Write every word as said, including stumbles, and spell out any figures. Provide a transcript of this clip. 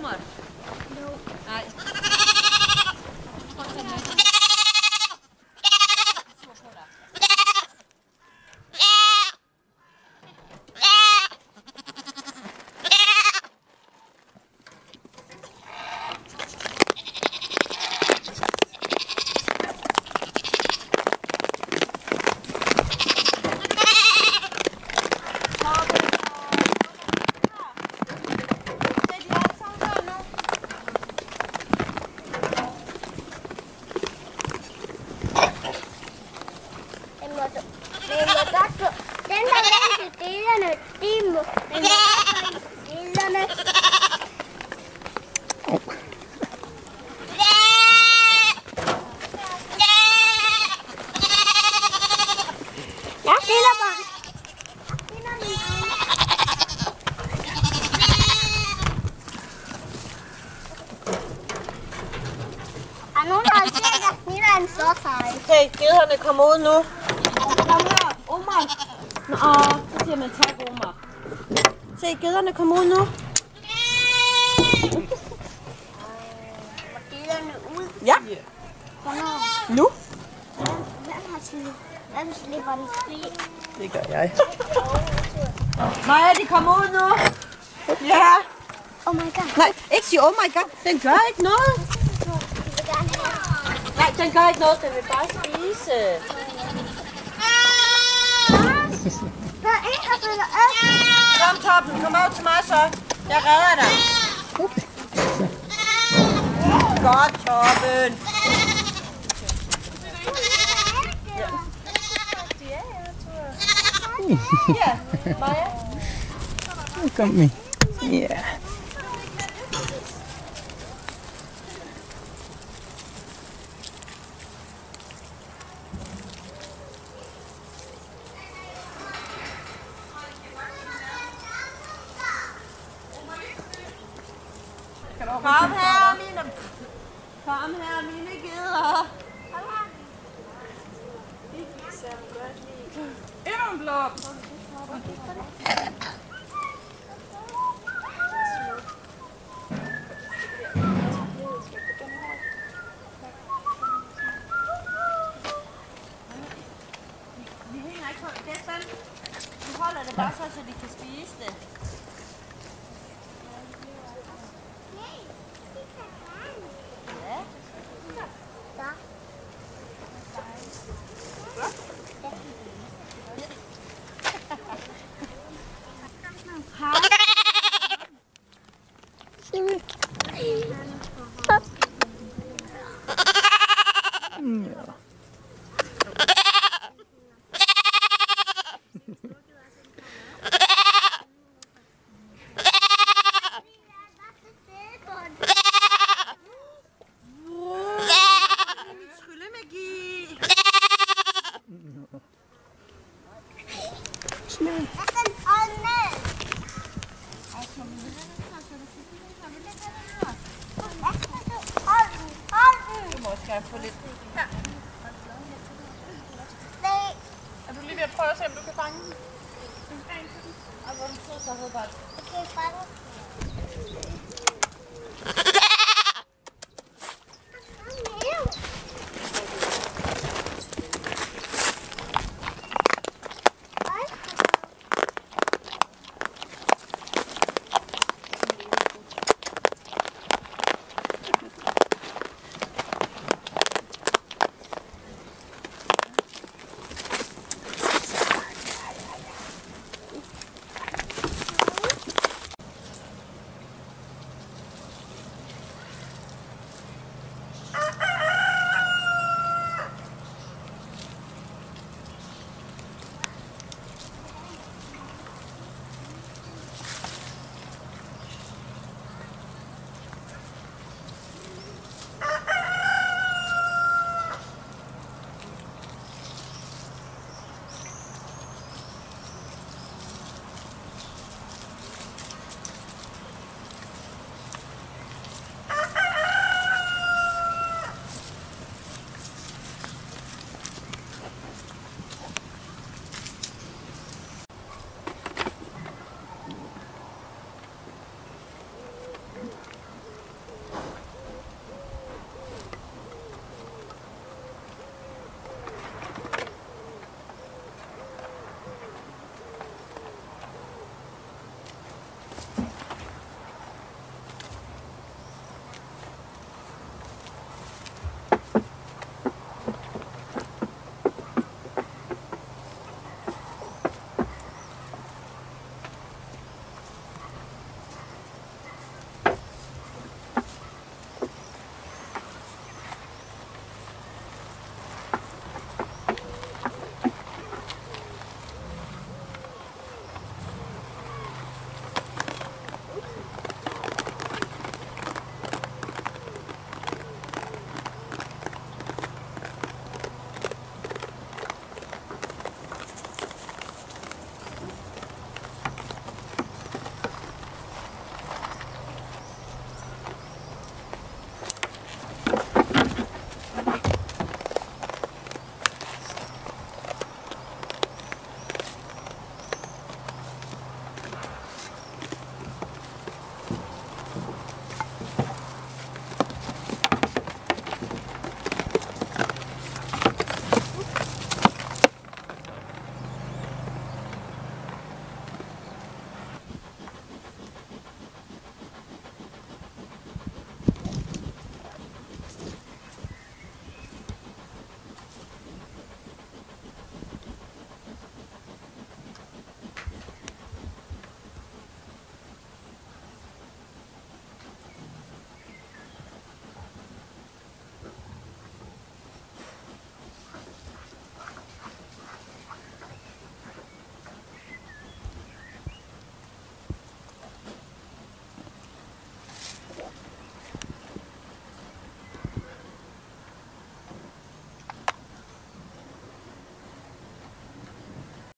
kummer? Jo. Nej. Den der vand til delerne, de må den delerne. Jeg stiller bare. Er nogen, der har set, at Nina er en stofhej? Okay, gederne kommer ud nu. Kom her, Omar. Nå, så siger man tak, Omar. Se, gederne kommer ud nu. Var gederne ud? Ja. Hvornår? Nu. Hvem har slippet? Hvem slipper den fri? Det gør jeg. Maja, de kommer ud nu. Ja. Oh my god. Nej, ikke sige oh my god. Den gør ikke noget. Nej, den gør ikke noget. Den vil bare spise. Der er en, der følger op. Kom, Torben. Kom over til mig så. Jeg redder dig. Godt, Torben. Ja, Maja. Kom med. Ja. Kom her, mine. Kom her, mine geder. Endnu en blok. Vi hænger ikke på gæsten. Vi holder det bare så, så de kan spise det. Skal jeg få lidt her? Er du lige ved at prøve at se, om du kan fange den? Og hvor den sidder så hovedbart. Okay, fange.